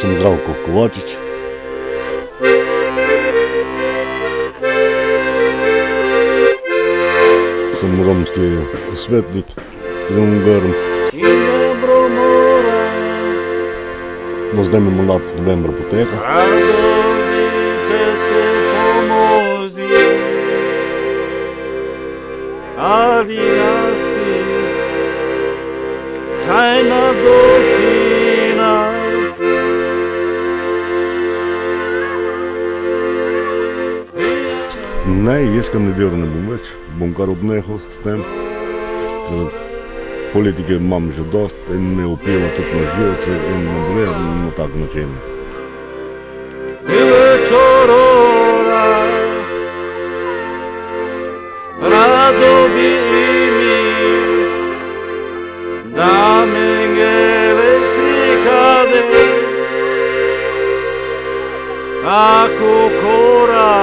sem Zdravko Kovačič. Sem romski svetnik, Grm. No, zdaj mi mandat novembra poteka. Ali nas ti kaj nadostina? Ne, jaz kandidiral ne bom več, bom kar odnehal s tem. Politike imam že dost in me vpliva tudi na živce in na bolezen in na tak način. Rado bi mi da me elettricade ako kora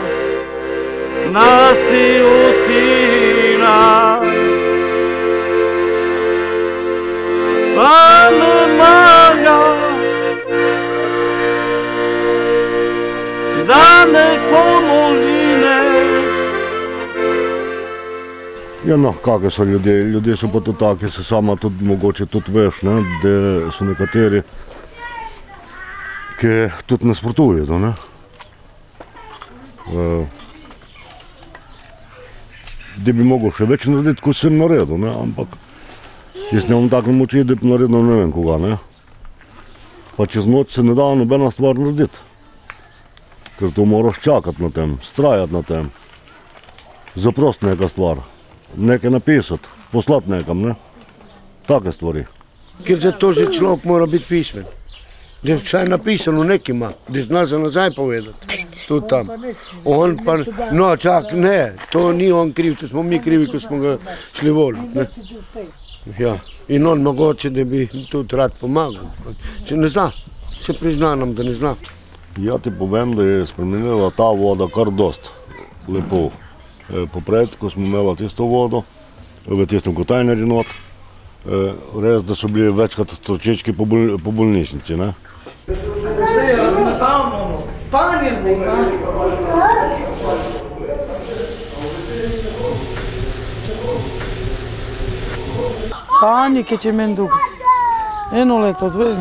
nas ti uspina pa me manga da me pomožine. Ja, no, kakve so ljudje? Ljudje so pa tudi taki, se sama tudi mogoče tudi veš, ne, da so nekateri, ki tudi nasprotujejo, ne. Da bi mogel še več narediti, kot sem naredil, ne, ampak jaz nemam take moči, da bi naredil ne vem koga, ne. Pa čez noč se ne da nobena stvar narediti, ker to moraš čakati na tem, strajati na tem, zaprosti neka stvar. Nekaj napisati, poslati nekam, ne? Take stvari. Ker za to že človek mora biti pismen. Da vsaj napisano nekaj ima, da zna za nazaj povedati. Tudi tam. On pa, no čak, ne, to ni on kriv, to smo mi krivi, ko smo ga šli voliti. Ja, in on mogoče, da bi tudi rad pomagal. Če ne zna, se prizna nam, da ne zna. Ja ti povem, da je spremenila ta voda kar dost lepo. Popred, ko smo imeli tisto vodo, v tistem kontejnerju not, res, da so bili večkrat tročečki po bolnišnici, ne? Panike će meni dugo. Eno leto, dve.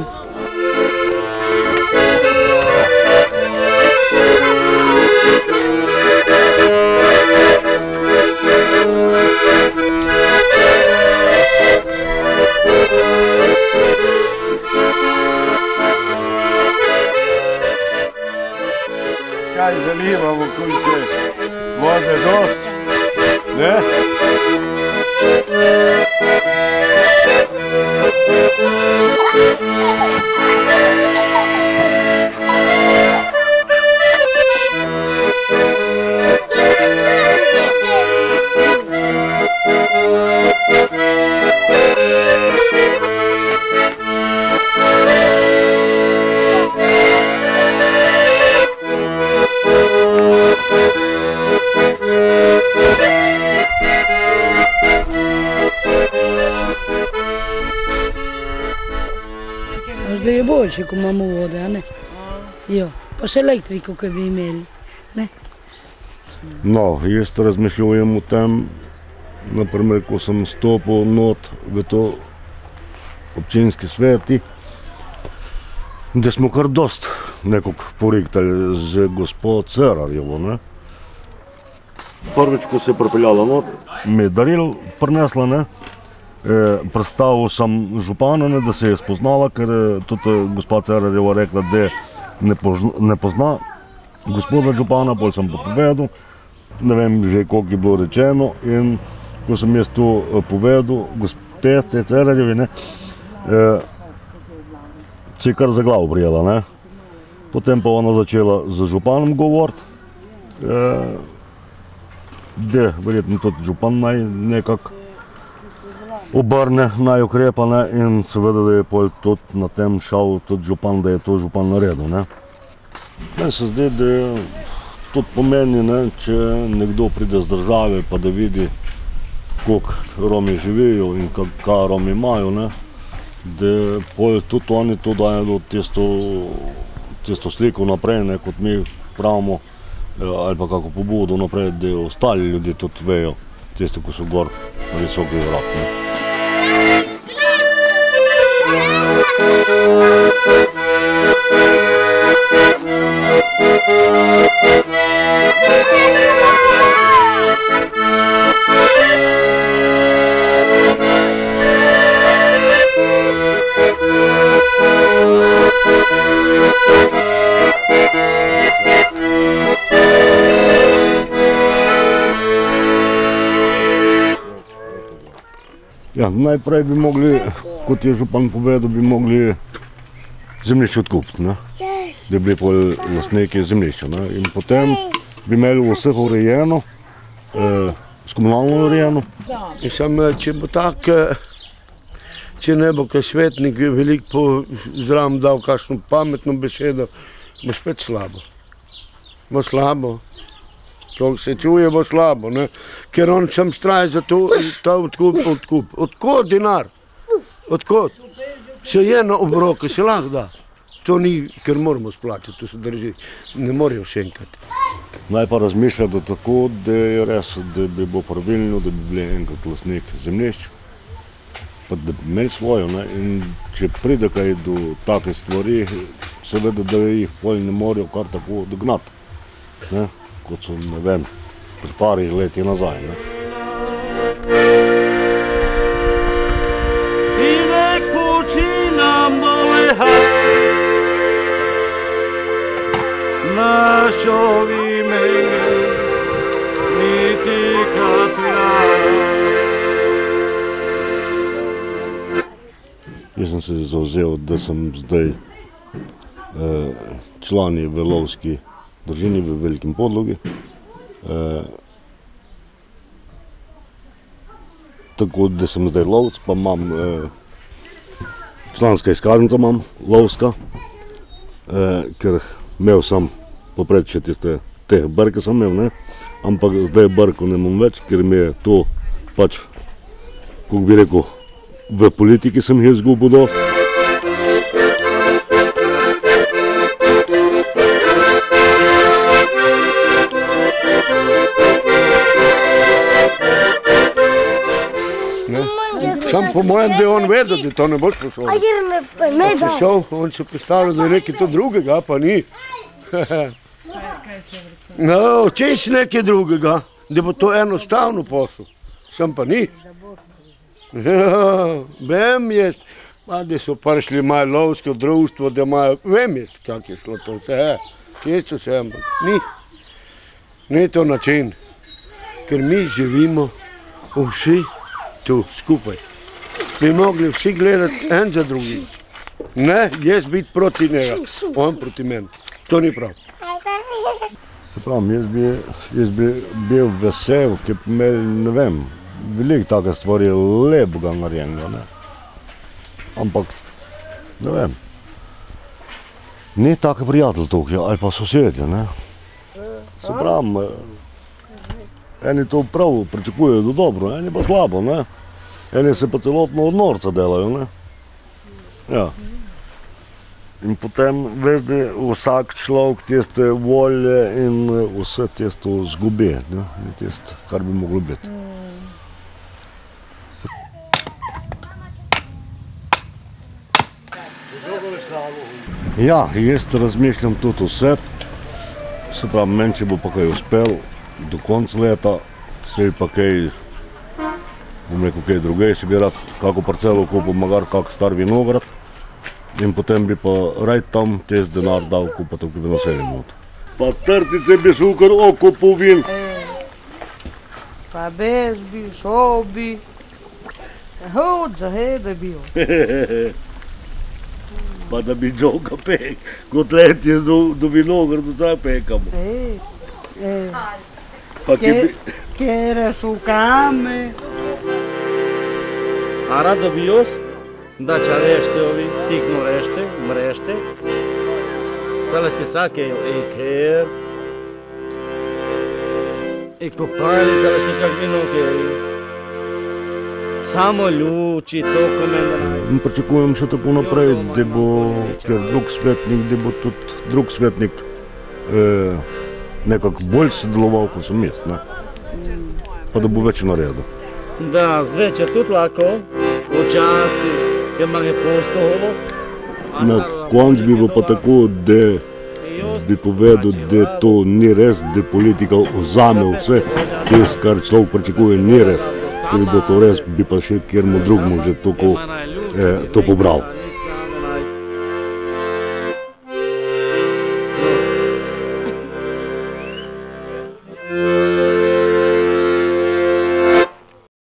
Kaj zalivamo, kulice, vode dost, ne? Da je boljše, ko imamo vode, a ne? Jo, pa še elektriko, ki bi imeli, ne? No, jaz razmišljujem o tem, naprimer, ko sem stopil not v to občinski sveti, da smo kar dost nekog poriktali z gospod Cerarjevo, ne? Prvič, ko se je pripeljala not, mi je daril prinesla, ne? Predstavil sem župana, da se je spoznala, ker tudi gospa Cerarjeva rekla, da ne pozna gospoda župana, potem sem pa povedal, ne vem že koliko je bilo rečeno, in ko sem jaz to povedal, gospe te Cerarjevi, ne, se je kar za glavo prijela, ne. Potem pa ona začela z županom govoriti, da verjetno tudi župan naj nekako obrne, naj ukrepa, ne, in seveda, da je pol tudi na tem šel tudi župan, da je to župan naredil, ne. Meni se zdi, da tudi pomeni, ne, če nekdo pride z države, pa da vidi, koliko Romi živijo in kaj Romi imajo, ne, da pol tudi oni to dajo tisto sliko naprej, ne, kot mi pravimo, ali pa kako pobudo naprej, da ostali ljudje tudi vejo, tisto, ko so gor na visoki vrat. Ja, najprej bi mogli, kot je župan povedal, bi mogli zemljišče odkupiti, ne? Da bi bili pol lastniki zemljišča, ne? In potem bi imeli vseh urejeno, s komunalno urejeno. In sam, če bo tak, če ne bo kaj svetnik veliko zraven dal kakšno pametno besedo, bo spet slabo. Bo slabo. Ko se čuje, bo slabo, ne? Ker on sam straje za to odkup. Odkot denar? Odkot? Se je na obroke, se lahko da. To ni, ker moramo splačati, to se drži. Ne morajo še enkrat. Naj pa razmišljati tako, da je res, da bi bilo pravilno, da bi bili enkrat lastnik zemljišč, pa da bi imeli svojo, ne? In če pride kaj do take stvari, seveda, da jih pol ne morajo kar tako dognati, ne? Kot so, ne vem, pred pari leti nazaj, ne? I nek počinam doleha, naš čovime, niti kaplja. Jaz sem se zavzel, da sem zdaj člani v lovski družini v Velikem Podlogi. Tako da sem zdaj lovec, pa imam članska izkaznica imam, lovska, ker imel sem popred še teh brke sem imel, ne? Ampak zdaj brko ne imam več, ker mi je to pač, kako bi rekel, v politiki sem jih izgubil dosti. Sam po mojem, da je on vedel, da to ne boš pošel. Pa se šel, on se predstavljal, da je nekaj to drugega, pa ni. No, čez nekaj drugega, da bo to enostavno posel. Sam pa ni. Vem jaz, pa da so prišli malo lovsko društvo, da imajo, vem jaz, kak je šlo to vse. Često se, ampak ni. Ni to način, ker mi živimo vsi tu skupaj. Bi mogli vsi gledati en za drugim. Ne, jaz biti proti njega, on proti meni. To ni prav. Se pravim, jaz bi bil vesel, ki bi imeli, ne vem, veliko take stvari lepega narejenega, ne. Ampak, ne vem, ni take prijatelj tukaj, ali pa sosedje, ne. Se pravim, eni to prav pričakujejo do dobro, eni pa slabo, ne. Eni se pa celotno od norca delajo, ne. Ja. In potem veš, da vsak človek tiste volje in vse tisto zgubi, ne, ni tisto, kar bi moglo biti. Ja, jaz razmišljam tudi vse, se pravi, meni, če bo pa kaj uspel do konca leta, se pa kaj, bom rekel, kaj drugej, si bi rad kako parcelo kupil, magar kak star vinograd, in potem bi pa raj tam tes denar dal kupati v naselju not. Pa trtice bi šel kar oko povil. Pa bez bi, šel bi, hod za hede bil. Pa da bi džoga pek, kot let je do vinogradu, zdaj pekamo. Pa ki bi... Kere su kame. A rado bi jos, da će rešte ovi, tiknu rešte, mrešte. Salaske sake i ker. I kopali salaske kak minuke. Само лючи, толкова мене. Pričakujem še tako naprej, da bo, ker drug svetnik, da bo tudi drug svetnik nekako bolj sodeloval, kot sem jaz, ne? Pa da bo več naredil. Да, звечер тут лако, учаси, ке маге постогово. Na koncu bi bilo pa tako, da bi povedal, da to ni res, da politika vzame vse, tisto, kar človek pričakuje, ni res. Če bi bilo to res, bi pa še kjermu drugmu že to pobral.